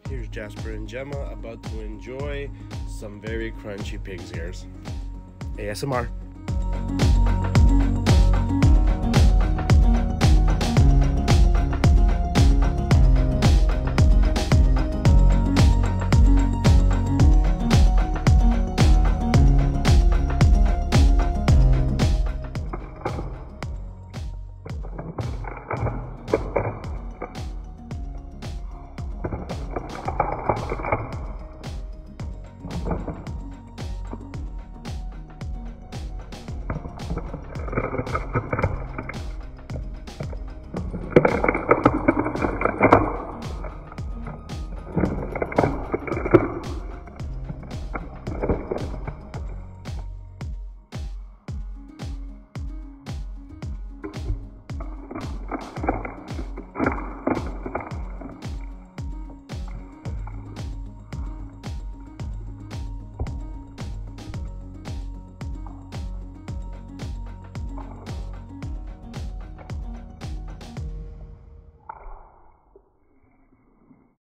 Here's Jasper and Jemma about to enjoy some very crunchy pig's ears. ASMR.